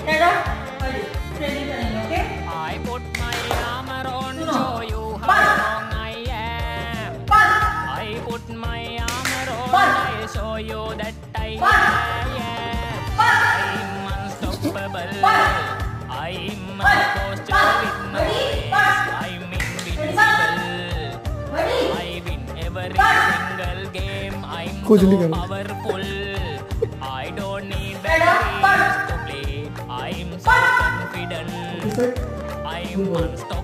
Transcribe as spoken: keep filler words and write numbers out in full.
stand up. Training करेंगे, okay? I put my armor on, show you how strong I am. I put my armor on, I show you that I am. I'm unstoppable. I'm a poster with no face. I'm invincible. I win every single game. I'm so powerful. I don't need batteries to play. I'm so confident. I'm unstoppable.